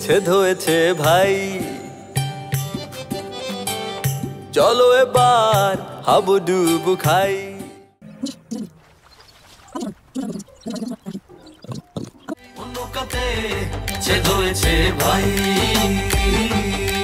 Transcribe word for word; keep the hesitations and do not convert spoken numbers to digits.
ছেদ হয়েছে ভাই। চলো এবার হাবুডুবু খাই। নৌকাতে ছেদ হয়েছে ভাই।